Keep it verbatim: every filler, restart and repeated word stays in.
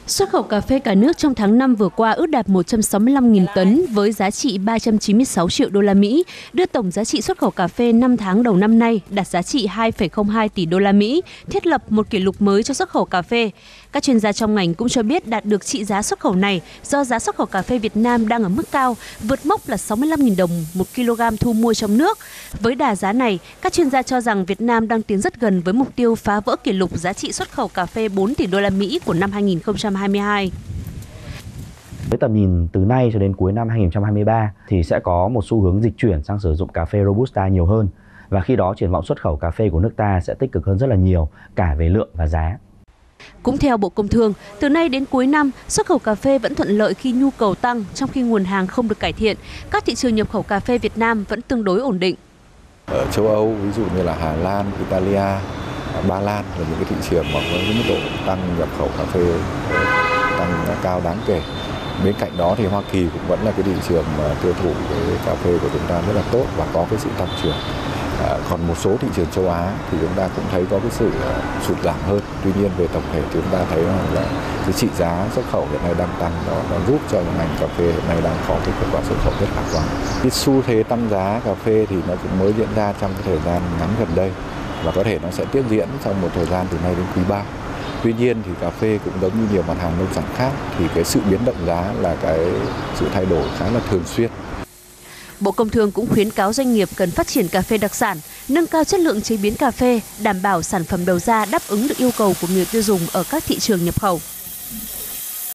Xuất khẩu cà phê cả nước trong tháng năm vừa qua ước đạt một trăm sáu mươi lăm nghìn tấn với giá trị ba trăm chín mươi sáu triệu đô la Mỹ, đưa tổng giá trị xuất khẩu cà phê năm tháng đầu năm nay đạt giá trị hai phẩy không hai tỷ đô la Mỹ, thiết lập một kỷ lục mới cho xuất khẩu cà phê. Các chuyên gia trong ngành cũng cho biết đạt được trị giá xuất khẩu này do giá xuất khẩu cà phê Việt Nam đang ở mức cao, vượt mốc là sáu mươi lăm nghìn đồng một kg thu mua trong nước. Với đà giá này, các chuyên gia cho rằng Việt Nam đang tiến rất gần với mục tiêu phá vỡ kỷ lục giá trị xuất khẩu cà phê bốn tỷ đô la Mỹ của năm hai nghìn không trăm hai mươi hai. Với tầm nhìn từ nay cho đến cuối năm hai nghìn không trăm hai mươi ba thì sẽ có một xu hướng dịch chuyển sang sử dụng cà phê Robusta nhiều hơn, và khi đó triển vọng xuất khẩu cà phê của nước ta sẽ tích cực hơn rất là nhiều cả về lượng và giá. Cũng theo Bộ Công Thương, từ nay đến cuối năm, xuất khẩu cà phê vẫn thuận lợi khi nhu cầu tăng trong khi nguồn hàng không được cải thiện. Các thị trường nhập khẩu cà phê Việt Nam vẫn tương đối ổn định. Ở châu Âu, ví dụ như là Hà Lan, Italia, Ba Lan là những cái thị trường mà có mức độ tăng nhập khẩu cà phê tăng cao đáng kể. Bên cạnh đó thì Hoa Kỳ cũng vẫn là cái thị trường mà tiêu thụ cái cà phê của chúng ta rất là tốt và có cái sự tăng trưởng. À, còn một số thị trường châu Á thì chúng ta cũng thấy có cái sự sụt giảm hơn. Tuy nhiên về tổng thể chúng ta thấy là cái trị giá xuất khẩu hiện nay đang tăng, đó nó giúp cho ngành cà phê hiện nay đang có cái kết quả xuất khẩu rất khả quan. Cái xu thế tăng giá cà phê thì nó cũng mới diễn ra trong cái thời gian ngắn gần đây và có thể nó sẽ tiếp diễn trong một thời gian từ nay đến quý ba. Tuy nhiên thì cà phê cũng giống như nhiều mặt hàng nông sản khác thì cái sự biến động giá là cái sự thay đổi khá là thường xuyên. Bộ Công Thương cũng khuyến cáo doanh nghiệp cần phát triển cà phê đặc sản, nâng cao chất lượng chế biến cà phê, đảm bảo sản phẩm đầu ra đáp ứng được yêu cầu của người tiêu dùng ở các thị trường nhập khẩu.